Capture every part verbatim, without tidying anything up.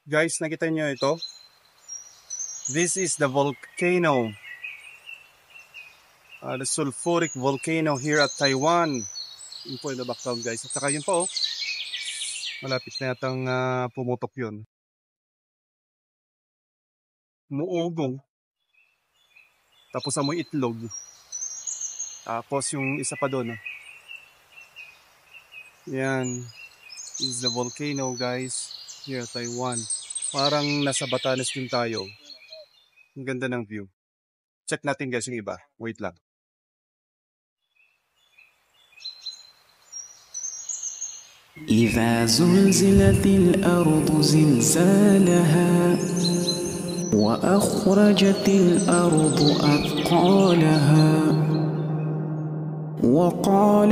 Guys, nakita nyo ito? This is the volcano. Uh, the sulfuric volcano here at Taiwan. Yun po in the background, guys. At saka yun po, oh. Malapit na yatang uh, pumutok yun. Muugong. Tapos amoy itlog. Tapos yung isa pa doon. Oh. Yan. This is the volcano, guys. Here at Taiwan. Parang nasa Batanes din tayo. Ang ganda ng view. Check natin, guys, yung iba. Wait lang. إذا زلزلت الأرض زلزالها وأخرجت الأرض أثقالها وقال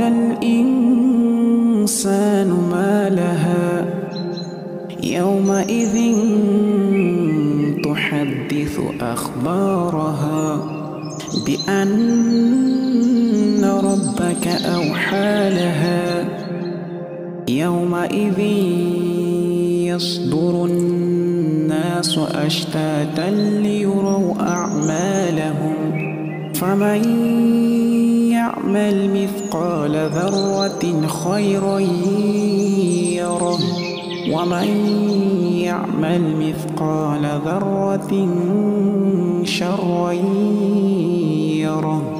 الإنسان ما لها يومئذ تحدث أخبارها بأن ربك أوحى لها يومئذ يصدر الناس أشتاتا ليروا أعمالهم فمن يعمل مثقال ذرة خيرا يره ومن يعمل مثقال ذرة شرا يره